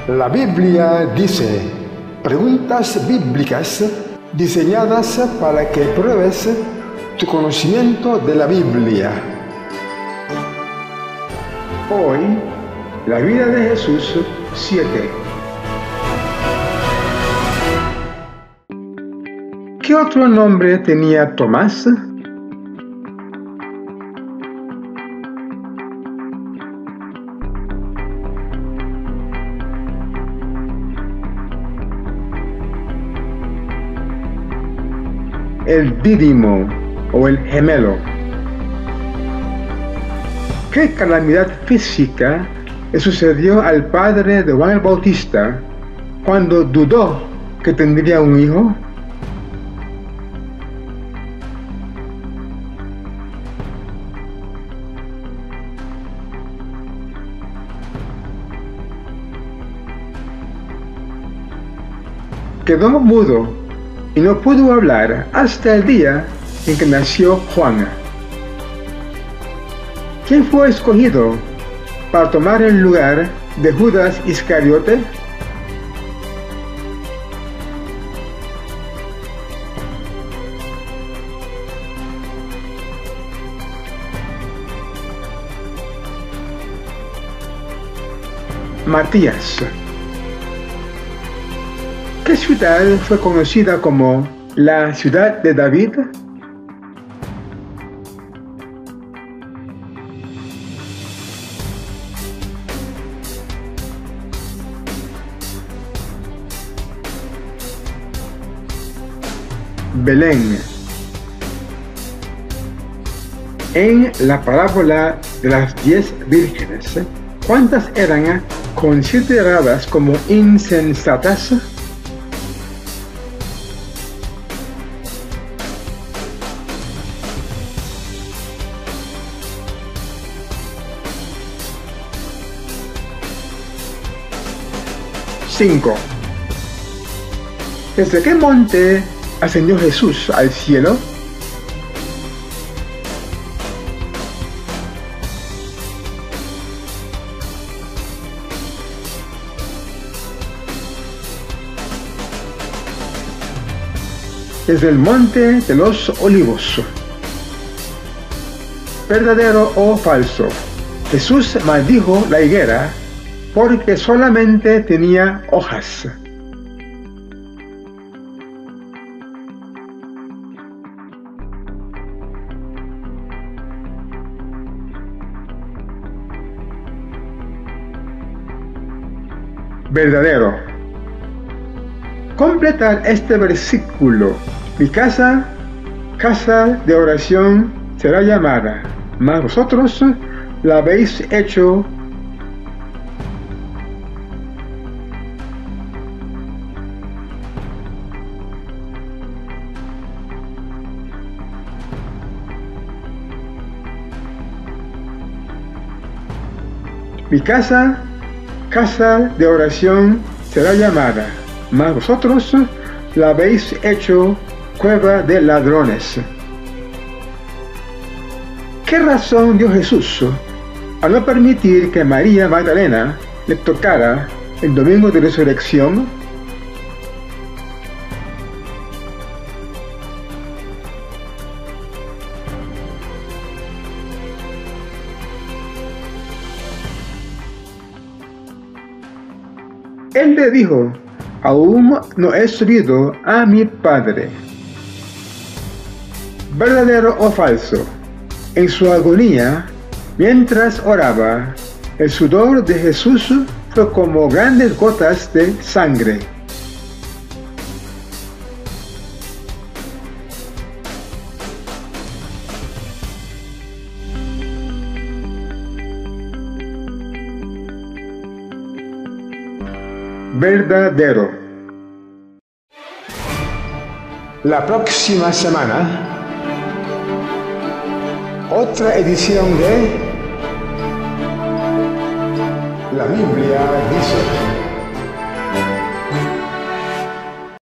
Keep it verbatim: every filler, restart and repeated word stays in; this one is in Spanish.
La Biblia dice, preguntas bíblicas diseñadas para que pruebes tu conocimiento de la Biblia. Hoy, la vida de Jesús siete. ¿Qué otro nombre tenía Tomás? El dídimo o el gemelo. ¿Qué calamidad física le sucedió al padre de Juan el Bautista cuando dudó que tendría un hijo? Quedó mudo y no pudo hablar hasta el día en que nació Juan. ¿Quién fue escogido para tomar el lugar de Judas Iscariote? Matías. ¿Qué ciudad fue conocida como la ciudad de David? Belén. En la parábola de las diez vírgenes, ¿cuántas eran consideradas como insensatas? cinco. ¿Desde qué monte ascendió Jesús al cielo? Desde el monte de los olivos. ¿Verdadero o falso? Jesús maldijo la higuera porque solamente tenía hojas. Verdadero. Completar este versículo. Mi casa, casa de oración será llamada, mas vosotros la habéis hecho Mi casa, casa de oración será llamada, mas vosotros la habéis hecho cueva de ladrones. ¿Qué razón dio Jesús a no permitir que María Magdalena le tocara el domingo de resurrección? Él le dijo, aún no he subido a mi Padre. ¿Verdadero o falso? En su agonía, mientras oraba, el sudor de Jesús fue como grandes gotas de sangre. Verdadero. La próxima semana, otra edición de La Biblia dice.